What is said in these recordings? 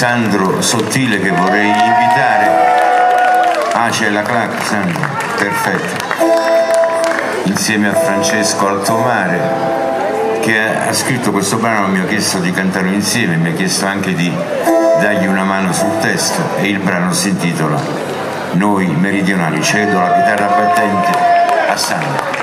Sandro Sottile, che vorrei invitare. Ah, c'è la clac, Sandro, perfetto. Insieme a Francesco Altomare, che ha scritto questo brano, mi ha chiesto di cantarlo insieme, mi ha chiesto anche di dargli una mano sul testo, e il brano si intitola Noi Meridionali. Cedo la chitarra battente a Sandro.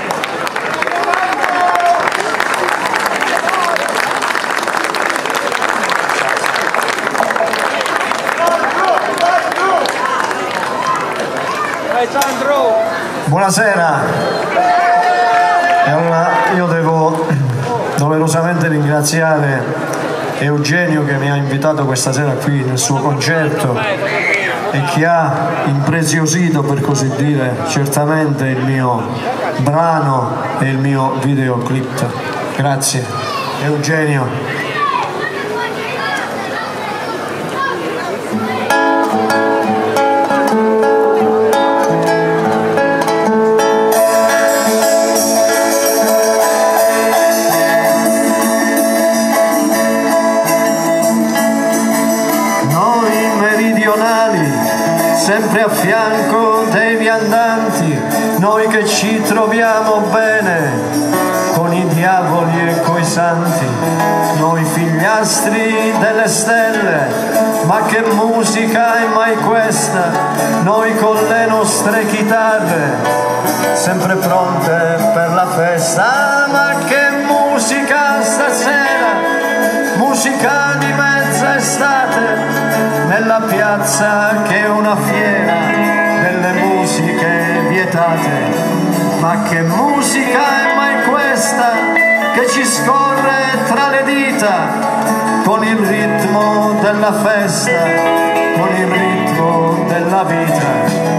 Buonasera. E allora io devo doverosamente ringraziare Eugenio, che mi ha invitato questa sera qui nel suo concerto e che ha impreziosito, per così dire, certamente il mio brano e il mio videoclip. Grazie Eugenio. Sempre a fianco dei viandanti, noi che ci troviamo bene con i diavoli e coi santi, noi figliastri delle stelle, ma che musica è mai questa? Noi con le nostre chitarre, sempre pronte per la festa, ma che musica stasera, musica di mezza estate, nella piazza che è una fiera delle musiche vietate. Ma che musica è mai questa che ci scorre tra le dita, con il ritmo della festa, con il ritmo della vita.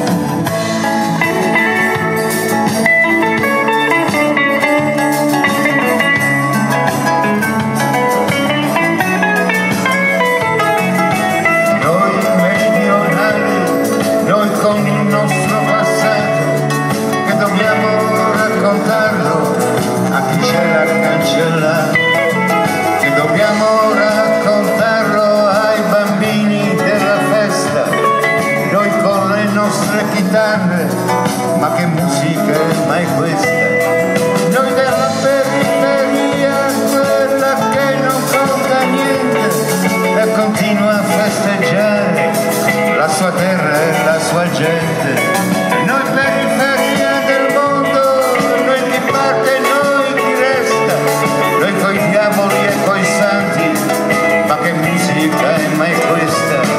Ma che musica è mai questa? Noi della periferia, quella che non conta niente e continua a festeggiare la sua terra e la sua gente. Noi periferia del mondo, noi chi parte e noi chi resta, noi coi diavoli e coi santi, ma che musica è mai questa?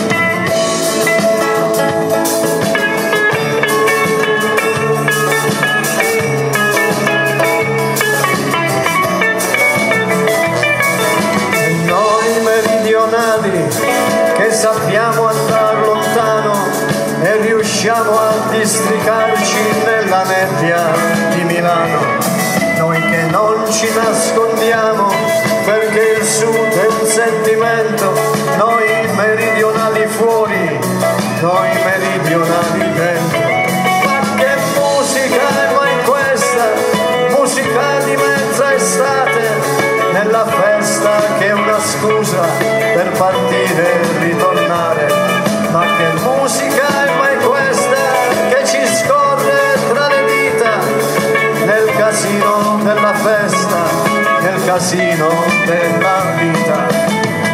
Che sappiamo andare lontano e riusciamo a districarci nella nebbia di Milano. Noi che non ci nascondiamo perché il sud è un sentimento, noi meridionali fuori, noi meridionali dentro. Ma che musica è mai questa? Musica di mezza estate, nella festa che è una scusa per partire e ritornare. Ma che musica è mai questa che ci scorre tra le dita, nel casino della festa, nel casino della vita.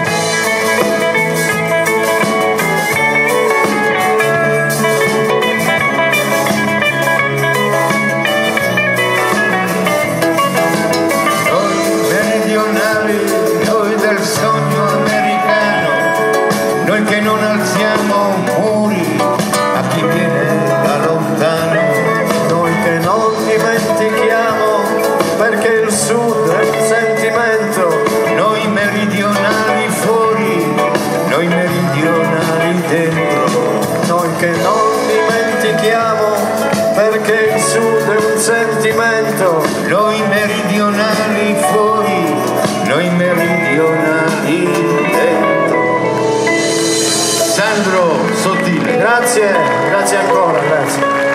Che non alziamo muri a chi viene da lontano, noi che non dimentichiamo perché il sud è un sentimento, noi meridionali fuori, noi meridionali dentro, noi che non dimentichiamo perché il sud è un sentimento, noi meridionali fuori, noi meridionali dentro. Sandro Sottile. Grazie ancora, grazie.